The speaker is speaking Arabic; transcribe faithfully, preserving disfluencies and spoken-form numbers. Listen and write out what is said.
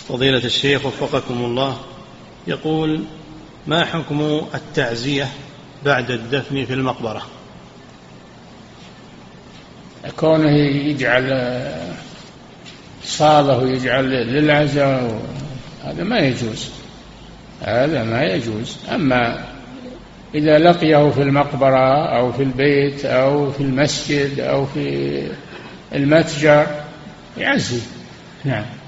فضيلة الشيخ وفقكم الله، يقول: ما حكم التعزية بعد الدفن في المقبرة؟ كونه يجعل صالة ويجعل للعزاء هذا ما يجوز، هذا ما يجوز. أما إذا لقيه في المقبرة أو في البيت أو في المسجد أو في المتجر يعزي. نعم.